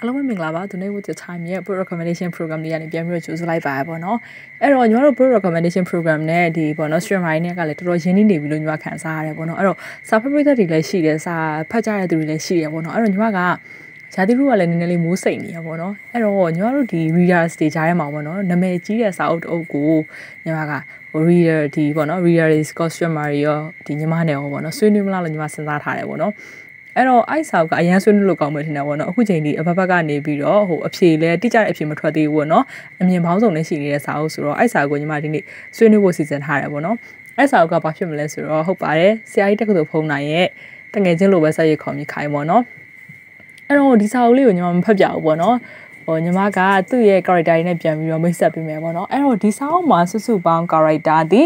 အားလုံးပဲမင်္ဂလာပါ Donate with your time ရဲ့ book recommendation program လေးကနေပြန်ပြီးတော့ကြိုဆိုလိုက်ပါပေါ့နော်အဲ့တော့ညီမတို့ book recommendation program နဲ့ဒီပေါ့နော် stream line နဲ့ကလည်းတော်တော်ရင်းနှီးနေပြီလို့ညီမခံစားရတယ်ပေါ့နော်အဲ့တော့စာဖတ်ပရိသတ်တွေလည်းရှိတယ်စာဖတ်ကြတဲ့သူတွေလည်းရှိတယ်ပေါ့နော်အဲ့တော့ညီမကဇာတိရုကလည်းနည်းနည်းလေးမိုးစိတ်နေရပေါ့နော်အဲ့တော့ညီမတို့ဒီ readers တွေကြားထဲမှာပေါ့နော်နာမည်ကြီးတဲ့စာအုပ်တအုပ်ကိုညီမက reader ဒီပေါ့နော် reader is customer ရောဒီညီမနဲ့ရောပေါ့နော်ဆွေးနွေးမလားလို့ညီမစဉ်းစားထားတယ်ပေါ့နော်အဲ့တော့အိုက်စာကအရန်ဆွေးနွေးလို့ကောင်းမယ်ထင်တယ်ပေါ့နော်အခုချိန်ဒီအဘဘကနေပြီးတော့ဟိုအဖြေလဲတိကျတဲ့အဖြေမထွက်သေးဘူးပေါ့နော်အမြင်ပေါင်းစုံနဲ့ရှိနေတဲ့စာအုပ်ဆိုတော့အိုက်စာကိုညီမဒီနေ့ဆွေးနွေးဖို့စီစဉ်ထားတယ်ပေါ့နော်အဲ့စာအုပ်ကဘာဖြစ်မလဲဆိုတော့ဟုတ်ပါတယ်ဆရာကြီးတက္ကသိုလ်ဖုန်းနိုင်ရဲ့တငယ်ချင်းလိုပဲဆက်ရခေါ်မိခိုင်းပေါ့နော်အဲ့တော့ဒီစာအုပ်လေးကိုညီမမဖတ်ပြဘူးပေါ့နော်ဟိုညီမကသူ့ရဲ့ character တွေနဲ့ပြန်ပြီးတော့မိတ်ဆက်ပေးမယ်ပေါ့နော်အဲ့တော့ဒီစာအုပ်မှာစုစုပေါင်း character ဒီ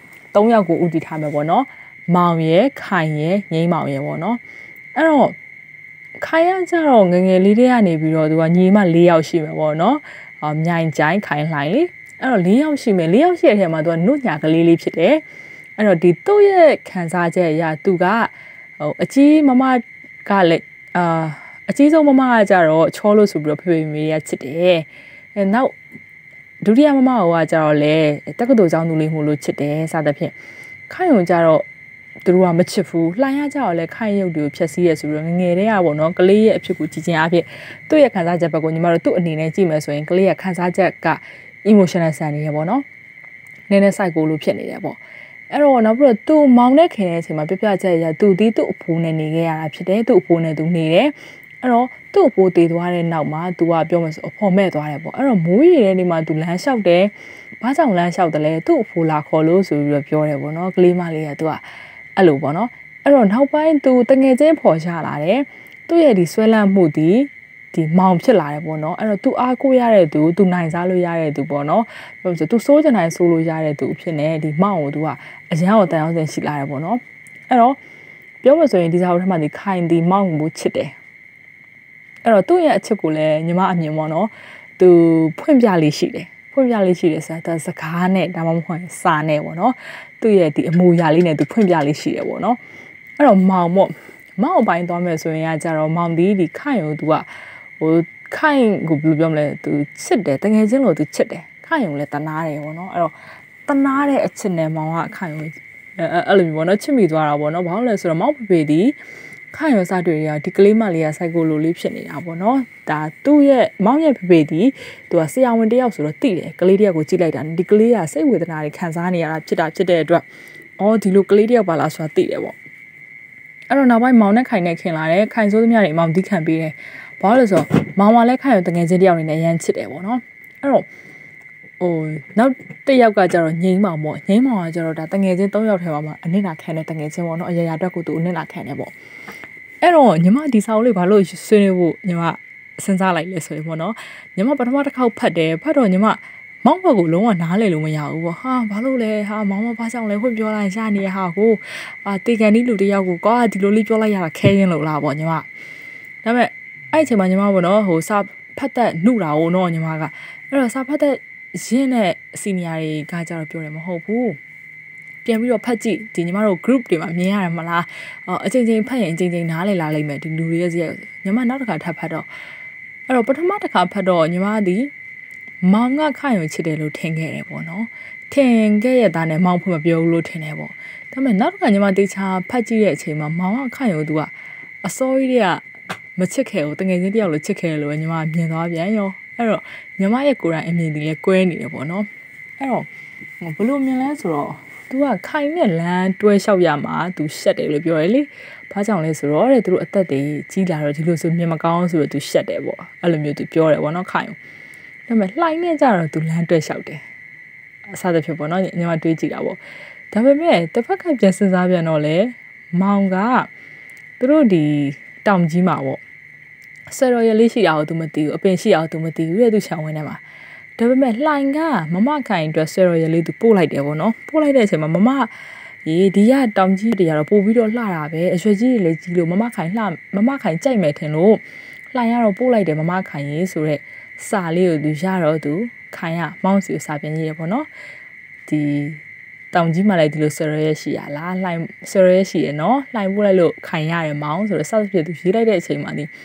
3ယောက်ကိုဦးတည်ထားမယ်ပေါ့နော်မောင်ရယ်ခိုင်ရယ်ငိမ့်မောင်ရယ်ပေါ့နော်အဲ့တော့ခိုင်ရကြတော့ငငယ်လေးတွေကနေပြီးတော့သူကညီမ4ယောက်ရှိမယ်ပေါ့နော်မြိုင်ကြိုင်းခိုင်လှိုင်လေအဲ့တော့4ယောက်ရှိမယ်4ယောက်ရှိတဲ့ထဲမှာသူကနှုတ်ညာကလေးလေးဖြစ်တယ်အဲ့တော့ဒီသူ့ရဲ့ခံစားချက်အရသူကဟိုအကြီးမမကလည်းအကြီးဆုံးမမကကြတော့ချောလို့ဆိုပြီးတော့ဖေဖေမေးရချစ်တယ်အဲနောက်ဒုတိယမမကကြတော့လေတက္ကသိုလ်ကျောင်းသူလေးမို့လို့ချစ်တယ်စသဖြင့်ခိုင်ုံကြတော့သူတို့ကမချစ်ဘူးလှိုင်းရကြတော့လဲခိုင်ရုပ်တွေကိုဖျက်ဆီးရဆိုပြီးတော့ငငယ်တည်းကပေါ့နော်ကလေးရဲ့အဖြစ်ကိုကြည်ကျင်အားဖြင့်သူ့ရဲ့ခံစားချက်ဘက်ကိုညီမတို့သူ့အနေနဲ့ကြည့်မယ်ဆိုရင်ကလေးရဲ့ခံစားချက်က emotional ဆန်နေရပေါ့နော်နည်းနည်း psycho လို့ဖြစ်နေတယ်ပေါ့အဲ့တော့နောက်ပြီးတော့သူမောင်နဲ့ခင်တဲ့အချိန်မှာပြပြချက်ရသူဒီသူ့အဖိုးနဲ့နေခဲ့ရတာဖြစ်တယ်သူ့အဖိုးနဲ့သူနေတယ်အဲ့တော့သူ့အဖိုးတည်သွားတဲ့နောက်မှာ तू ကပြောမယ်ဆိုအဖော်မဲ့သွားတယ်ပေါ့အဲ့တော့မိုးရီတဲ့နေ့မှာ तू လမ်းလျှောက်တယ်ဘာကြောင့်လမ်းလျှောက်တယ်လဲသူ့အဖိုးလာခေါ်လို့ဆိုပြီးတော့ပြောတယ်ပေါ့နော်ကလေးမလေးက तू ကအဲ့လိုပေါ့နော်အဲ့တော့နောက်ပိုင်း तू တငယ်ချင်းဖော်ချလာတယ်သူ့ရဲ့ဒီဆွဲလန့်မှုဒီမောင်ဖြစ်လာတယ်ပေါ့နော်အဲ့တော့ तू အားကိုးရတဲ့သူ तू နိုင်စားလို့ရတဲ့သူပေါ့နော်ပြောဆို तू စိုးချင်တိုင်းစိုးလို့ရတဲ့သူဖြစ်နေဒီမောင်ကို तू ကအရန်ကိုတန်အောင်စင်ရှိလာတယ်ပေါ့နော်အဲ့တော့ပြောမှဆိုရင်ဒီစာအုပ်ထဲမှာဒီခိုင်ဒီမောင်ကိုချစ်တယ်အဲ့တော့သူ့ရဲ့အချစ်ကိုလည်းညီမအမြင်ပေါ့နော်သူဖွင့်ပြလေးရှိတယ်ဆိုတာစကားနဲ့ဒါမှမဟုတ်စာနဲ့ပေါ့နော်သူ့ရဲ့ဒီအမူအရာလေးနဲ့သူဖွင့်ပြလေးရှိတယ်ပေါ့နော်အဲ့တော့မောင်ပိုင်းသွားမယ်ဆိုရင်ကကြတော့မောင်ဒီခိုင်ကိုသူကဟိုခိုင်ကိုဘယ်လိုပြောမလဲသူချစ်တယ်တကယ်ချင်းလို့သူချစ်တယ်ခိုင်ကိုလည်းတနာတယ်ပေါ့နော်အဲ့တော့တနာတဲ့အချစ်နဲ့မောင်ကခိုင်ကိုအဲ့လိုမျိုးပေါ့နော်ချစ်မိသွားတာပေါ့နော်ဘာလို့လဲဆိုတော့မောင်ဖေဖေဒီခိုင်ရစားတွေ့ရဒီကလေးမလေးက psycho လိုလေးဖြစ်နေတာပေါ့နော်ဒါသူ့ရဲ့မောင်ရဲ့ဖေဖေဒီသူကဆရာဝန်တယောက်ဆိုတော့သိတယ်ကလေးတယောက်ကိုကြည့်လိုက်တာဒီကလေးကစိတ်ဝေဒနာတွေခံစားနေရတာဖြစ်တဲ့အတွက်အော်ဒီလိုကလေးတယောက်ပါလားဆိုတာသိတယ်ပေါ့အဲ့တော့နောက်ပိုင်းမောင်နဲ့ခိုင်နဲ့ခင်လာတယ်ခိုင်စိုးသမျှတွေမောင်သိခံပေးတယ်ဘာလို့လဲဆိုတော့မောင်ကလည်းခိုင်ကိုတငယ်ချင်းတယောက်နေနဲ့ရမ်းချစ်တယ်ပေါ့နော်အဲ့တော့ဟိုနောက်တစ်ယောက်ကကြတော့ငိမ့်မောင်ပေါ့ငိမ့်မောင်ကကြတော့ဒါတငယ်ချင်း3ယောက်ထဲမှာအနစ်နာခံတဲ့တငယ်ချင်းပေါ့နော်အရာရာအတွက်ကိုသူအနစ်နာခံတယ်ပေါ့အဲ့တော့ညီမဒီစာအုပ်လေးဘာလို့ဆွေးနွေးဖို့ညီမစဉ်းစားလိုက်လဲဆိုရင်ပေါ့နော်ညီမပထမတစ်ခေါက်ဖတ်တော့ညီမမောင်ဘက်ကိုလုံးဝနားလည်လို့မရဘူးပေါ့ဟာဘာလို့လဲဟာမောင်မဘာကြောင့်လဲဖွင့်ပြောလိုက်ရနေဟာကိုတေကန်ဒီလူတယောက်ကိုကွာဒီလိုလေးပြောလိုက်ရတာခဲရင်လို့လားပေါ့ညီမဒါပေမဲ့အဲ့အချိန်မှာညီမပေါ့နော်ဟိုစာဖတ်တဲ့နှုတာကိုနော်ညီမကအဲ့တော့စာဖတ်တဲ့ရင်းတဲ့စီနီယာတွေကကြတော့ပြောတယ်မဟုတ်ဘူးပြန်ပြီးတော့ဖတ်ကြည့်ဒီညီမတို့ group တွေမှာမြင်ရတယ်မလားအချိန်ချင်းဖတ်ရင်အချိန်ချင်းနားလည်လာလိမ့်မယ်ဒီလူတွေရဲ့ဇာတ်ညီမနောက်တစ်ခါထပ်ဖတ်တော့အဲ့တော့ပထမတစ်ခါဖတ်တော့ညီမဒီမောင်ကခိုင်ကိုချစ်တယ်လို့ထင်ခဲ့တယ်ပေါ့နော်ထင်ခဲ့ရတာနဲ့မောင်ဖွင့်မပြောဘူးလို့ထင်တယ်ပေါ့ဒါပေမဲ့နောက်တစ်ခါညီမတေချာဖတ်ကြည့်တဲ့အချိန်မှာမောင်ကခိုင်ကိုသူကအစိုးရတွေကမချစ်ခဲ့ဘူးတကယ်ချင်းတယောက်လိုချစ်ခဲ့တယ်လို့ညီမမြင်သွားပြန်ရောအဲ့တော့ညီမရဲ့ကိုယ်တိုင်အမြင်ဒီလဲကွဲနေတယ်ပေါ့နော်အဲ့တော့ဘလို့မြင်လဲဆိုတော့သူကခိုင်နဲ့လမ်းတွဲလျှောက်ရမှာသူရှက်တယ်လို့ပြောတယ်လေဘာကြောင့်လဲဆိုတော့တဲ့သူတို့အသက်တွေကြီးလာတော့ဒီလိုဆိုမြင်မကောင်းဆိုတော့သူရှက်တယ်ပေါ့အဲ့လိုမျိုးသူပြောတယ်ပေါ့နော်ခိုင်ဒါပေမဲ့လှိုင်းနဲ့ကြတော့သူလမ်းတွဲလျှောက်တယ်အစားတစ်ဖြစ်ပေါ့နော်ညီမတွေးကြည့်တာပေါ့ဒါပေမဲ့တစ်ဖက်ကပြန်စဉ်းစားပြန်တော့လေမောင်ကသူတို့ဒီတောင်ကြီးမှာပေါ့ဆယ်တော်ရလေးရှိတာကိုသူမသိဘူးအပင်ရှိတာကိုသူမသိဘူးတဲ့သူခြံဝင်းထဲမှာဒါပေမဲ့လှိုင်ကမမခိုင်အတွက်ဆယ်တော်ရလေးသူပို့လိုက်တယ်ပေါ့နော်ပို့လိုက်တဲ့အချိန်မှာမမဒီကတောင်ကြီးတွေကတော့ပို့ပြီးတော့လှတာပဲအရွယ်ကြီးတွေလည်းကြီးလို့မမခိုင်ကြိုက်မယ်ထင်လို့လှိုင်ကတော့ပို့လိုက်တယ်မမခိုင်ရေးဆိုတော့စာလေးကိုသူရတော့သူခိုင်ကမောင်းစီကိုစာပြန်ရေးရပေါ့နော်ဒီတောင်ကြီးမှာလည်းဒီလိုဆယ်ရရှိရလားလှိုင်ဆယ်ရရှိရနော်လှိုင်ပို့လိုက်လို့ခိုင်ရတယ်မောင်းဆိုတော့စသဖြင့်သူရေးလိုက်တဲ့အချိန်မှာဒီ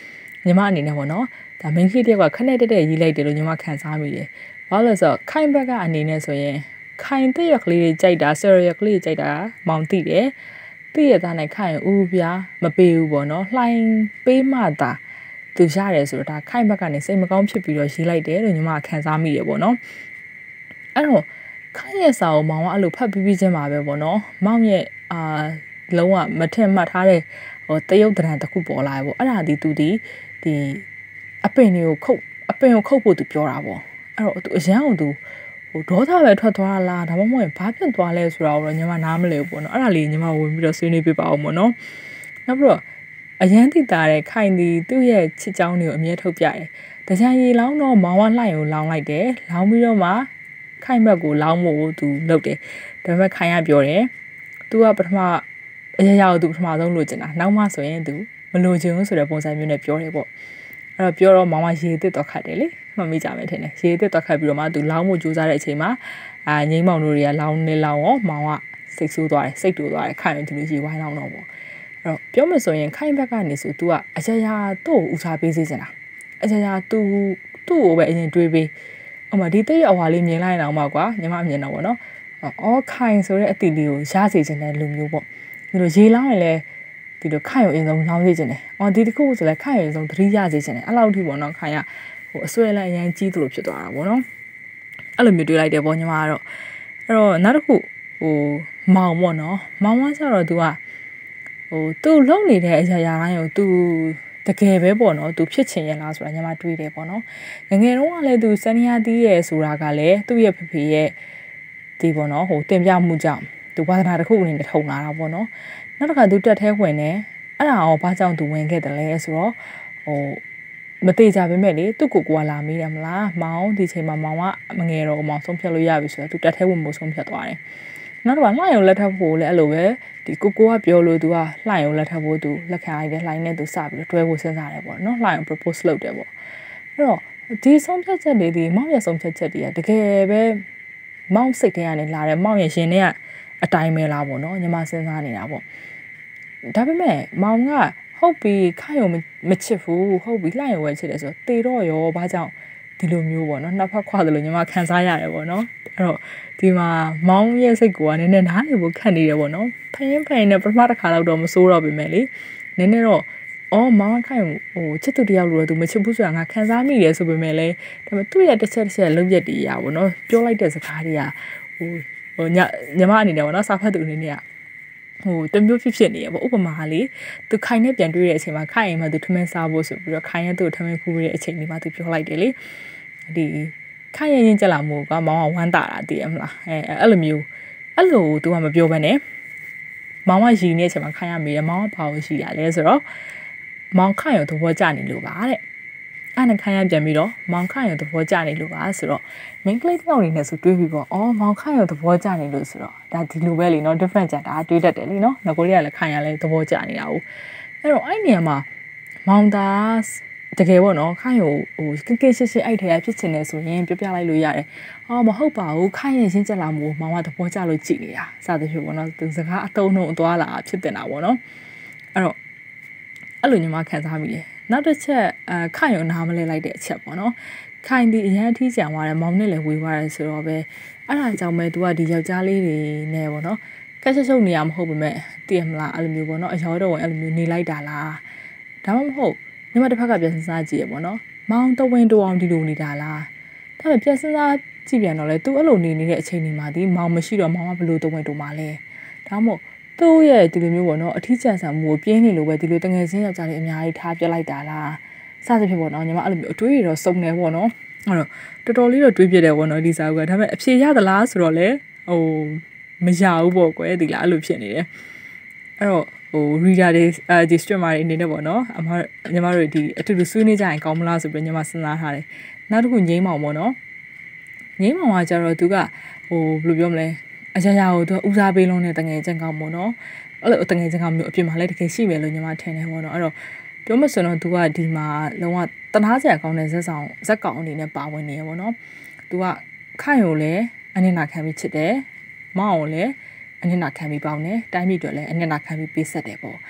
ညီမအနေနဲ့ပေါ့နော်ဒါ main key တယောက်ကခနဲ့တက်ရေးလိုက်တယ်လို့ညီမခံစားမိတယ်ဘာလို့လဲဆိုတော့ခိုင်ဘက်ကအနေနဲ့ဆိုရင်ခိုင်တဲ့ရက်ကလေးတွေကြိုက်တာဆယ်ရက်ကလေးကြိုက်တာမောင်သိတယ်သိရသားနဲ့ခိုင်ဦးပြားမပေးဘူးပေါ့နော်လှိုင်းပေးမှသာသူရတယ်ဆိုတော့ဒါခိုင်ဘက်ကနေစိတ်မကောင်းဖြစ်ပြီးတော့ရေးလိုက်တယ်လို့ညီမခံစားမိရပေါ့နော်အဲ့တော့ခိုင်ရဲ့စာကိုမောင်ကအဲ့လိုဖတ်ပြီးချင်းပါပဲပေါ့နော်မောင်ရဲ့လုံးဝမထင်မှတ်ထားတဲ့ဟိုတရုတ်တရံတစ်ခုပေါ်လာပေါ့အဲ့ဒါဒီသူဒီအပင်ကိုခုတ်ဖို့သူပြောတာပေါ့အဲ့တော့သူအရန်ကိုသူဟိုဒေါသပဲထွက်သွားလားဒါမှမဟုတ်ဘာဖြစ်သွားလဲဆိုတာကိုတော့ညီမနားမလည်ဘူးပေါ့နော်အဲ့ဒါလေးညီမဝင်ပြီးတော့ဆွေးနွေးပြပါအောင်ပေါ့နော်နောက်ပြီးတော့အရန်တိတာတဲ့ခိုင်ဒီသူ့ရဲ့ချစ်ချောင်းတွေကိုအမြဲထုတ်ပြတယ်တကြံရီလောင်းတော့မောင်ဝလှိုင်ကိုလောင်းလိုက်တယ်လောင်းပြီးတော့မှခိုင်ဘက်ကိုလောင်းဖို့သူလုပ်တယ်ဒါပေမဲ့ခိုင်ကပြောတယ်သူကပထမအရာရာကိုသူပထမဆုံးလိုချင်တာနောက်မှဆိုရင်သူမလိုချင်ဘူးဆိုတဲ့ပုံစံမျိုးနဲ့ပြောတယ်ပေါ့အဲ့တော့ပြောတော့မောင်ကရေသစ်တော့ခတ်တယ်လေမမိကြမယ်ထင်တယ်ရေသစ်တော့ခတ်ပြီးတော့မှသူလောင်းဖို့ကြိုးစားတဲ့အချိန်မှာငိမ့်မောင်တို့တွေကလောင်းနေလောင်းရောမောင်ကစိတ်ဆိုးသွားတယ်စိတ်တူသွားတယ်ခိုင်ရင်ဒီလိုရေဝိုင်းလောင်းတော့ပေါ့အဲ့တော့ပြောမှဆိုရင်ခိုင်ဘက်ကနေဆို तू ကအရာရာသူ့ကိုဦးစားပေးစေချင်တာအရာရာ तू သူ့ကိုပဲအရင်တွေးပေးဟိုမှာဒီတိတ်အဝါလေးမြင်လိုက်အောင်ပါကွာညီမမြင်တော့ပေါ့နော်အော်ခိုင်ဆိုတဲ့အတီလေးကိုရစေချင်တဲ့လူမျိုးပေါ့ဒီလိုရေလောင်းရင်လည်းဒီလိုခိုင်ကိုအရင်ဆုံးလောင်းစေချင်တယ်အော်ဒီတစ်ခုဆိုလည်းခိုင်ကိုအရင်ဆုံးသတိရစေချင်တယ်အဲ့လောက်ထိပေါ့နော်ခိုင်ကဟိုအဆွဲလန်းအရင်ကြီးသလိုဖြစ်သွားတာပေါ့နော်အဲ့လိုမျိုးတွေးလိုက်တယ်ပေါ့ညီမကတော့အဲ့တော့နောက်တစ်ခုဟိုမောင်ပေါ့နော်မောင်ကကျတော့ तू ကဟို तू လုံနေတဲ့အရာရာတိုင်းကို तू တကယ်ပဲပေါ့နော် तू ဖြစ်ချင်ရလားဆိုတာညီမတွေးတယ်ပေါ့နော်ငယ်တုန်းကလည်း तू စနေရတီးရဲဆိုတာကလည်းသူ့ရဲ့ဖေဖေရဲ့ဒီပေါ့နော်ဟိုတင်ပြမှုကြောင့် तू ဝါသနာတစ်ခုအနေနဲ့ထုံလာတာပေါ့နော်နောက်တစ်ခါ तू တက်သေးဝင်တယ်အဲ့ဒါအောင်ဘာကြောင့် तू ဝင်ခဲ့တယ်လဲဆိုတော့ဟိုမသေးကြပါမဲ့လေသူ့ကိုကလာမေးတယ်မလားမောင်ဒီချိန်မှာမောင်ကမငယ်တော့မောင်ဆုံးဖြတ်လို့ရပြီဆိုတော့ तू တက်သေးဝင်မို့ဆုံးဖြတ်သွားတယ်နောက်တော့လှိုင်ရုံလက်ထပ်ဖို့လည်းအဲ့လိုပဲဒီကိုကပြောလို့ तू ကလှိုင်ရုံလက်ထပ်ဖို့ तू လက်ခံလိုက်တယ်လှိုင်နဲ့ तू စပြီးတော့တွဲဖို့စဉ်းစားတယ်ပေါ့နော်လှိုင်ရုံ propose လုပ်တယ်ပေါ့အဲ့တော့ဒီဆုံးဖြတ်ချက်တွေဒီမောင်ရဲ့ဆုံးဖြတ်ချက်တွေကတကယ်ပဲမောင်စိတ်ထဲကနေလာတယ်မောင်ရဲ့ရှင်ထဲကအတိုင်းပဲလားပေါ့နော်ညီမစဉ်းစားနေတာပေါ့ဒါပေမဲ့မောင်ကဟုတ်ပြီခိုင်ရုံမချစ်ဘူးဟုတ်ပြီလှိုင်ရုံပဲချစ်တယ်ဆိုတော့တေတော့ရောဘာကြောင့်ဒီလိုမျိုးပေါ့နော်နှစ်ဖက်ခွာတယ်လို့ညီမခံစားရတယ်ပေါ့နော်အဲ့တော့ဒီမှာမောင်ရဲ့စိတ်ကိုကနည်းနည်းနားလည်ဖို့ခက်နေတယ်ပေါ့နော်ဖယင်းနဲ့ပထမတစ်ခါတော့မစိုးတော့ပေမဲ့လေနည်းနည်းတော့အော်မောင်ခိုင်ဟိုချစ်သူတယောက်လို့တော့သူမချစ်ဘူးဆိုတာငါခံစားမိတယ်ဆိုပေမဲ့လေဒါပေမဲ့သူ့ရဲ့တစ်ချက်လုံးရက်တီးရပါဘောနော်ပြောလိုက်တဲ့စကားတွေကဟိုညီမအနေနဲ့ပေါ့နော်စာဖတ်သူအနေနဲ့ကဟိုတမျိုးဖြစ်နေရပေါ့ဥပမာလေသူခိုင်နဲ့ပြန်တွေ့တဲ့အချိန်မှာခိုင်အိမ်မှာသူထမင်းစားဖို့ဆိုပြီးတော့ခိုင်ရဲ့သူ့ထမင်းခူးတဲ့အချိန်လေးမှာသူပြောလိုက်တယ်လေဒီခိုင်ရင်ကြက်လာမို့ကမောင်ကဝမ်းတာတာတည်ရမလားအဲ့လိုမျိုးအဲ့လို तू ကမပြောဘဲနဲ့မောင်ကရီနေတဲ့အချိန်မှာခိုင်ရမေးတယ်မောင်ကဘာလို့ရှိရလဲဆိုတော့မောင်ခိုင်ရသဘောကျနေလို့ပါတဲ့အဲ့နဲ့ခိုင်ရပြန်ပြီးတော့မောင်ခိုင်ရသဘောကျနေလို့ပါဆိုတော့ main claim တောင်းနေနဲ့ဆိုတွေးပြီးပေါ့အော်မောင်ခိုင်ရသဘောကျနေလို့ဆိုတော့ဒါဒီလိုပဲလीเนาะ different ကြတာတွေးတတ်တယ်လीเนาะငကိုလေးကလည်းခိုင်ရလဲသဘောကျနေတာဟုတ်အဲ့တော့အဲ့နေရာမှာမောင်သားတကယ်ပေါ့နော်ခိုင်ကိုဟိုကကရှစ်ရှစ်အဲ့ထဲကဖြစ်ချင်တယ်ဆိုရင်ပြပြလိုက်လို့ရတယ်။အော်မဟုတ်ပါဘူးခိုင်ရင်ရှင်းချက်လာမို့မောင်ကသဘောကျလို့ကြည်နေတာစသဖြင့်ပေါ့နော်သူစကားအတုံးနှုံအသွားလာဖြစ်တင်တာပေါ့နော်။အဲ့တော့အဲ့လိုညီမခံစားမိတယ်။နောက်တစ်ချက်ခိုင်ကိုနားမလဲလိုက်တဲ့အချက်ပေါ့နော်။ခိုင်ဒီအရန်အထီးကြံသွားတယ်မောင်နဲ့လည်းဝေသွားတယ်ဆိုတော့ပဲအဲ့ဒါကြောင့်ပဲ तू ကဒီယောက်ျားလေးတွေနဲ့ပေါ့နော်။ကက်ရှုပ်နေရမဟုတ်ပါမဲ့တည်မလားအဲ့လိုမျိုးပေါ့နော်အရောတော့ဝင်အဲ့လိုမျိုးနေလိုက်တာလား။ဒါမှမဟုတ်ညီမတစ်ဖက်ကပြန်စဉ်းစားကြည့်ရပေါ့နော်မောင်တဝင်းတဝအောင်ဒီလိုနေတာလားဒါပေမဲ့ပြန်စဉ်းစားကြည့်ပြန်တော့လေသူအဲ့လိုနေနေတဲ့အချိန်ဒီမှာဒီမောင်မရှိတော့မောင်ကဘလို့တဝင်းတူမှာလဲဒါမှမဟုတ်သူ့ရဲ့ဒီလိုမျိုးပေါ့နော်အထီးကျန်ဆန်မှုကိုပြင်းနေလို့ပဲဒီလိုတငယ်ချင်းယောက်ျားလေးအများကြီးထားပြလိုက်တာလားစသဖြင့်ပေါ့နော်ညီမအဲ့လိုမျိုးအတွေးတွေတော့စုံနေပေါ့နော်အဲ့တော့တော်တော်လေးတော့တွေးပြတယ်ပေါ့နော်ဒီစာအုပ်ကဒါပေမဲ့အဖြေရသလားဆိုတော့လေဟိုမရဘူးပေါ့ကွယ်ဒီလားအဲ့လိုဖြစ်နေတယ်အဲ့တော့ဟို reader တွေဒီ streamer တွေအနေနဲ့ပေါ့နော်ညီမတို့ဒီအတူတူဆွေးနွေးကြရင်ကောင်းမလားဆိုပြီးညီမစဉ်းစားထားတယ်နောက်တစ်ခုငိမ့်မောင်ပေါ့နော်ငိမ့်မောင်ကကြတော့သူကဟိုဘယ်လိုပြောမလဲအရာရာကိုသူဦးစားပေးလုံးနဲ့တငယ်ချင်းကောင်းပေါ့နော်အဲ့လိုတငယ်ချင်းကောင်းမျိုးအပြင်မှာလည်းတကယ်ရှိမယ်လို့ညီမထင်တယ်ပေါ့နော်အဲ့တော့ပြောမစင်တော့သူကဒီမှာလုံးဝတနာစရာကောင်းတဲ့ဇက်ကောင်အနေနဲ့ပါဝင်နေရပေါ့နော်သူကခိုင်ကိုလည်းအနစ်နာခံပြီးချစ်တယ်မောင်ကိုလည်းအနစ်နာခံပြီးပေါင်းတယ်တိုင်းပြည်တွေလည်းအနစ်နာခံပြီးပေးဆက်တယ်ပေါ့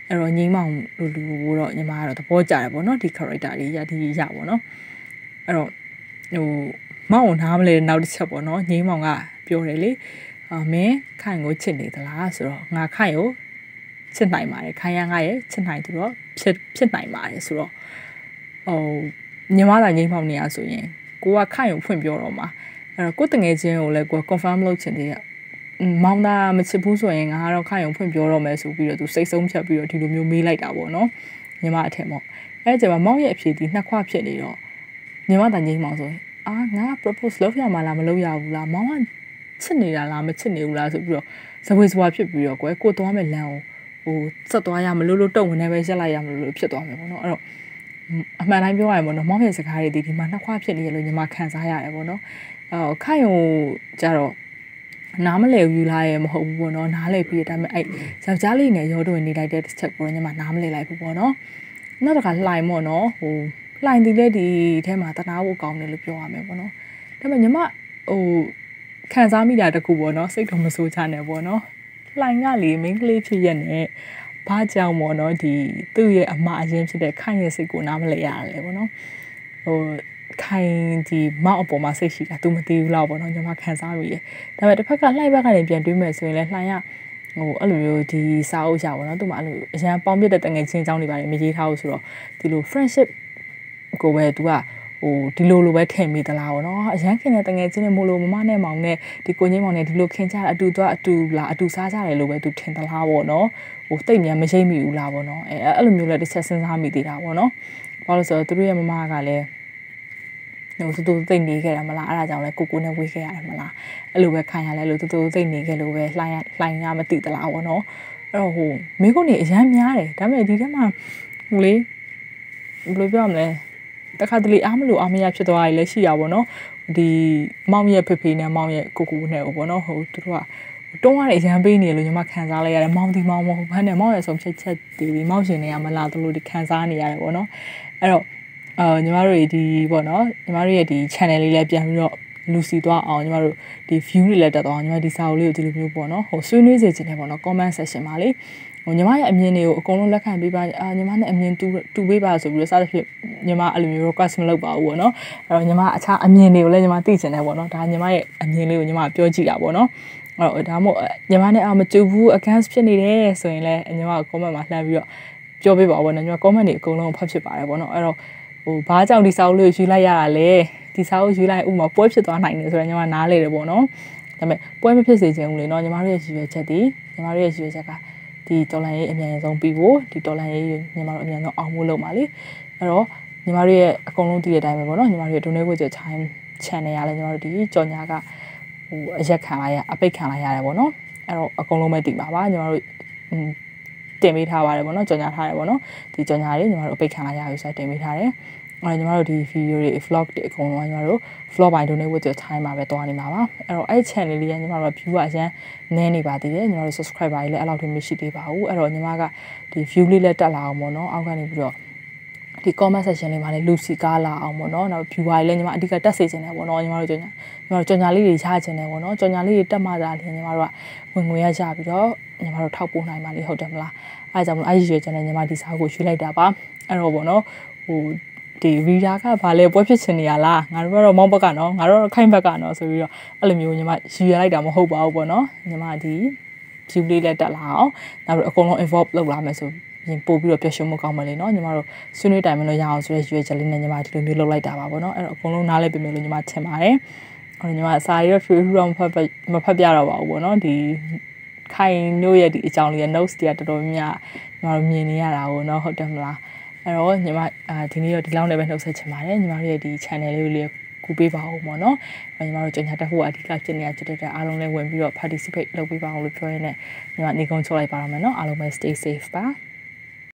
အဲ့တော့ငိမ့်မောင်လူတော့ညီမကတော့သဘောကျတယ်ပေါ့နော်ဒီ character တွေရဒီရပေါ့နော်အဲ့တော့ဟိုမောင်နားမလဲနောက်တစ်ချက်ပေါ့နော်ငိမ့်မောင်ကပြောတယ်လေမင်းခိုင်ကိုချစ်နေသလားဆိုတော့ငါခိုင်ကိုချစ်နိုင်ပါတယ်ခိုင်ရငါရဲ့ချစ်နိုင်သူတော့ဖြစ်နိုင်ပါတယ်ဆိုတော့ညီမသာငိမ့်မောင်နေရဆိုရင်ကိုကခိုင်ကိုဖွင့်ပြောတော့မှာအဲ့တော့ကိုတငယ်ချင်းကိုလည်းကို confirm လုပ်ချင်သေးရမောင်သားမချစ်ဘူးဆိုရင်ငါကတော့ခိုင်အောင်ဖွင့်ပြောတော့မယ်ဆိုပြီးတော့သူစိတ်ဆုံးဖြတ်ပြီးတော့ဒီလိုမျိုးမေးလိုက်တာပေါ့နော်ညီမအထက်ပေါ့အဲ့ကျမှမောင်ရဲ့အဖြေဒီနှစ်ခွဖြစ်နေတော့ညီမတန်ငိမ့်မောင်ဆိုရင်ငါ propose လုပ်ရမှာလားမလုပ်ရဘူးလားမောင်ကချစ်နေတာလားမချစ်နေဘူးလားဆိုပြီးတော့ဇဝေဇဝါဖြစ်ပြီးတော့ကိုသွားမယ်လမ်းကိုဟိုဆက်သွားရမလို့တုံဝင်နေပဲရက်လိုက်ရမလို့ဖြစ်သွားမယ်ပေါ့နော်အဲ့တော့အမှန်တိုင်းပြောရရင်ပေါ့နော်မောင်ရဲ့စကားတွေဒီမှာနှစ်ခွဖြစ်နေရလို့ညီမခံစားရတယ်ပေါ့နော်ခိုင်ကိုကြတော့နားမလဲယူလာရဲမဟုတ်ဘူးပေါ့နော်နားလဲပြီးဒါပေမဲ့အဲ့ယောက်ျားလေးနဲ့ရောတွင်နေလိုက်တဲ့တစ်ချက်ကိုညမနားမလဲလိုက်ဘူးပေါ့နော်နောက်တစ်ခါလှိုင်ပေါ့နော်ဟိုလှိုင်ဒီလက်ဒီထဲမှာတနာဖို့ကောင်းတယ်လို့ပြောရမယ်ပေါ့နော်ဒါပေမဲ့ညမခံစားမိတာတခုပေါ့နော်စိတ်တော့မဆိုးချနဲ့ပေါ့နော်လှိုင်ကလေမိန်းကလေးဖြစ်ရက်နဲ့ဘာကြောင့်ပေါ့နော်ဒီသူ့ရဲ့အမအရင်ဖြစ်တဲ့ခိုင်ရဲ့စိတ်ကိုနားမလဲရတယ်ပေါ့နော်ဟိုခိုင်ဒီမောက်အပေါ်မှာစိတ်ရှိတာ तू မသိဘူးလားပေါ့နော်ညီမခံစားမိတယ်ဒါပေမဲ့တစ်ဖက်ကလှိုက်ဘက်ကနေပြန်တွေးမယ်ဆိုရင်လည်းလှိုင်ကဟိုအဲ့လိုမျိုးဒီစာအုပ်ရပေါ့နော် तू မှအဲ့လိုအရန်ပေါင်းပြတဲ့တငယ်ချင်းအကြောင်းတွေပါတယ်မရေးထားဘူးဆိုတော့ဒီလို friendship ကိုပဲ तू ကဟိုဒီလိုပဲထင်မိသလားပေါ့နော်အရန်ခင်တဲ့တငယ်ချင်းနဲ့မို့လို့မမနဲ့မောင်နဲ့ဒီကိုငိမ့်မောင်နဲ့ဒီလိုခင်ကြအတူလားအတူစားကြတယ်လို့ပဲ तू ထင်သလားပေါ့နော်ဟိုတိတ်မြန်မရှိမိဘူးလားပေါ့နော်အဲ့လိုမျိုးလည်းတစ်ချက်စဉ်းစားမိသေးတာပေါ့နော်ဘာလို့ဆိုတော့သူတို့ရဲ့မမကလည်းဟိုသူသိနေခဲ့တာမလားအဲ့ဒါကြောင့်လဲကိုနဲ့ဝေးခဲ့ရတယ်မလားအဲ့လိုပဲခံရလဲလို့သူသိနေခဲ့လို့ပဲလှိုင်းကမသိသလားပေါ့နော်အဲ့တော့ဟိုမိကုန်းနေအရန်များတယ်ဒါပေမဲ့ဒီထဲမှာဟိုလေဘယ်လိုပြောရမလဲတခါတလေအားမလို့အားမရဖြစ်သွားရလဲရှိရပါတော့ဒီမောင်ရဲ့ဖေနဲ့မောင်ရဲ့ကိုနဲ့ပေါ့နော်ဟိုသူတို့ကတွန်းရတဲ့အရန်ပေးနေလို့ညီမခံစားလိုက်ရတယ်မောင်ဒီမောင်မဟုတ်ဘဲနဲ့မောင်ရဲ့ဆုံးဖြတ်ချက်ဒီမောင်ရှင်တွေကမလာသလိုဒီခံစားနေရတယ်ပေါ့နော်အဲ့တော့ညီမတို့ဒီပေါ့နော်ညီမတို့ရဲ့ဒီ channel လေးလည်းပြန်ပြီးတော့လူစီသွားအောင်ညီမတို့ဒီ view တွေလည်းတက်သွားအောင်ညီမဒီစာအုပ်လေးကိုဒီလိုမျိုးပေါ့နော်ဟိုဆွေးနွေးစေချင်တယ်ပေါ့နော် comment section မှာလေဟိုညီမရဲ့အမြင်တွေကိုအကုန်လုံးလက်ခံပေးပါညီမနဲ့အမြင်တူပေးပါဆိုပြီးတော့စသဖြင့်ညီမအဲ့လိုမျိုး request မလုပ်ပါဘူးပေါ့နော်အဲ့တော့ညီမအခြားအမြင်တွေကိုလည်းညီမသိချင်တယ်ပေါ့နော်ဒါညီမရဲ့အမြင်လေးကိုညီမပြောကြည့်တာပေါ့နော်အဲ့တော့ဒါမှမဟုတ်ညီမနဲ့မတူဘူး against ဖြစ်နေတယ်ဆိုရင်လည်းညီမက comment မှာလှမ်းပြီးတော့ပြောပေးပါဘောနော်ညီမ comment တွေအကုန်လုံးဖတ်ဖြစ်ပါတယ်ပေါ့နော်အဲ့တော့ဟိုဘာကြောင့်ဒီစာအုပ်လေးကိုယူလိုက်ရတာလဲဒီစာအုပ်ယူလိုက်ဥမာပွဲဖြစ်သွားနိုင်တယ်ဆိုတော့ညီမနားလေတယ်ပေါ့နော်ဒါပေမဲ့ပွဲမဖြစ်စေချင်ဘူးလေနော်ညီမတို့ရဲ့ရည်ရွယ်ချက်ဒီညီမတို့ရဲ့ရည်ရွယ်ချက်ကဒီတော်လိုင်းရေးအမြန်ဆုံးပြီးဖို့ဒီတော်လိုင်းရေးညီမတို့အမြန်ဆုံးအောင်ဖို့လုပ်ပါလေအဲ့တော့ညီမတို့ရဲ့အကုန်လုံးတည်တဲ့အတိုင်းပဲပေါ့နော်ညီမတို့ရဲ့ donate with your time channel ရလဲညီမတို့ဒီကြော်ညာကဟိုအရက်ခံလိုက်ရအပိတ်ခံလိုက်ရတယ်ပေါ့နော်အဲ့တော့အကုန်လုံးပဲတည်ပါပါညီမတို့တင်ပေးထားပါတယ်ပေါ့နော်ကြော်ညာထားတယ်ပေါ့နော်ဒီကြော်ညာလေးညီမတို့အပိတ်ခံလိုက်ရပြီဆိုတော့တင်ပေးထားတယ်အဲ့ညီမတို့ဒီ video တွေ vlog တွေအကုန်လုံးညီမတို့ vlog by donate with your time မှာပဲတွားနေမှာပါအဲ့တော့အဲ့ channel လေးကညီမတို့ view ကအရန်နည်းနေပါသေးတယ်ညီမတို့ subscriber တွေလည်းအဲ့လောက်ထိမရှိသေးပါဘူးအဲ့တော့ညီမကဒီ view လေးလည်းတက်လာအောင်ပေါ့နော်အောက်ကနေပြီးတော့ဒီ comment section လေးမှာလည်းလူစီကားလာအောင်ပေါ့နော်နောက် viewer တွေလည်းညီမအဓိကတက်စေချင်တယ်ပေါ့နော်ညီမတို့ကြော်ညာလေးတွေရချင်တယ်ပေါ့နော်ကြော်ညာလေးတွေတက်မှသာလျှင်ညီမတို့ကဝင်ငွေရကြပြီးတော့ညီမတို့ထောက်ပို့နိုင်ပါလိမ့်ဟုတ်တယ်မလားအဲဒါကြောင့်မလို့အဲ့ဒီရွေးချယ်တဲ့ညီမဒီစာကိုရွေးလိုက်တာပါအဲ့တော့ပေါ့နော်ဟိုဒီ reader ကဘာလဲပွဲဖြစ်ချင်နေရလားငါတို့ကတော့မောင်းဘက်ကနော်ငါတို့ခိုင်းဘက်ကနော်ဆိုပြီးတော့အဲ့လိုမျိုးညီမရွေးလိုက်တာမဟုတ်ပါဘူးပေါ့နော်ညီမဒီ view လေးလက်တက်လာအောင်နောက်ပြီးအကုန်လုံး involve လုပ်လာမယ်ဆိုရင်ပို့ပြီးတော့ပျော်ရွှင်မှုကောင်းပါလေနော်ညီမတို့ဆွေးနွေးတိုင်မလို့ရအောင်ဆိုရဲရွေးချက်လေးနဲ့ညီမဒီလိုမျိုးလုပ်လိုက်တာပါပေါ့နော်အဲ့တော့အကုန်လုံးနားလဲပြင်မယ်လို့ညီမထင်ပါတယ်အဲ့တော့ညီမစာရေးတော့ free room မဖတ်ပြတော့ပါဘူးပေါ့နော်ဒီခိုင်တို့ရဲ့ဒီအကြောင်းလေးရဲ့ notes တွေကတော်တော်များများညီမတို့မြင်နေရတာကိုเนาะဟုတ်တယ်မလားအဲ့တော့ညီမဒီနေ့တော့ဒီလောက်နဲ့ပဲနှုတ်ဆက်ချင်ပါတယ်ညီမတို့ရဲ့ဒီ channel လေးကိုလည်းကူပေးပါဦးပေါ့နော်ညီမတို့ကြော်ညာတက်ဖို့အဓိကဖြစ်နေတာဖြစ်တဲ့အားလုံးလည်းဝင်ပြီးတော့ participate လုပ်ပေးပါအောင်လို့ပြောရင်းနဲ့ညီမနေကုန်းချုပ်လိုက်ပါတော့မယ်เนาะအားလုံးပဲ stay safe ပါ